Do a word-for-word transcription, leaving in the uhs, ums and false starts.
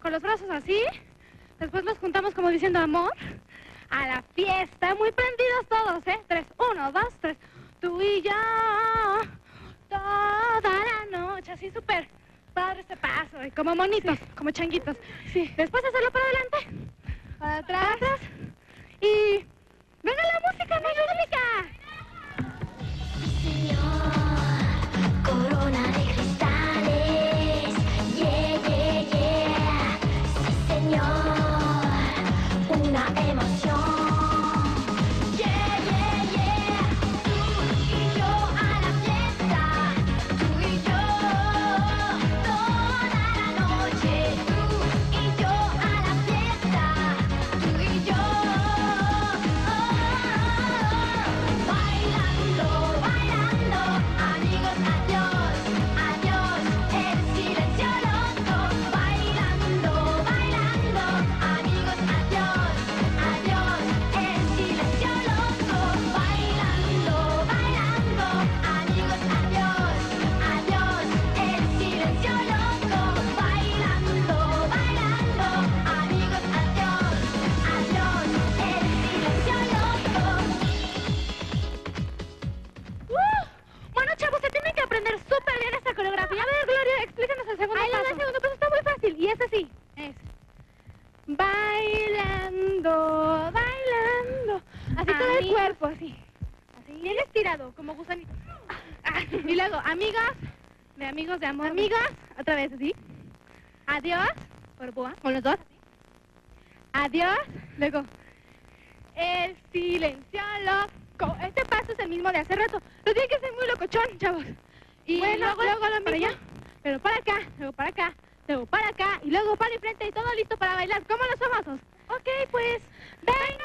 con los brazos así. Después los juntamos como diciendo amor. A la fiesta, muy prendidos todos, ¿eh? Tres, uno, dos, tres. Tú y yo, toda la noche, así súper padre este paso, y como monitos, sí. Como changuitos. Sí. Después hacerlo para adelante, para atrás, para atrás. Y venga la música, no hay música. Señor, corona de cristales, yeah, yeah, yeah. Sí, señor, una emoción. Yeah, yeah, yeah. Tú y yo a la fiesta, tú y yo toda la noche. Tú y yo a la fiesta, tú y yo. Bailando, bailando, amigos, adiós, adiós, el silencio loco. Bailando, bailando, amigos, adiós, adiós, el silencio loco. Bailando, bailando, amigos, adiós, adiós, el silencio loco. Bailando, bailando, amigos, adiós, adiós, el silencio loco. ¡Uh! Bueno, chavos, se tienen que aprender súper bien esta coreografía. A ver, Gloria, explícanos el segundo Ahí paso. va el segundo paso está muy fácil. Y ese sí, es bailando, bailando. Así todo el Amigos. cuerpo, así. Así. Bien estirado, como gusanito. Ah, y luego, amigas, de amigos, de amor. Amigas, otra vez, así. Adiós, por boa, con los dos, así. Adiós, luego, el silencio loco. Este paso es el mismo de hace rato. Lo tiene que ser muy locochón, chavos. Y Bueno, luego, luego luego lo para mismo. allá, pero para acá, luego para acá, luego para acá, y luego para enfrente y todo listo para bailar, como los famosos. Ok, pues, venga.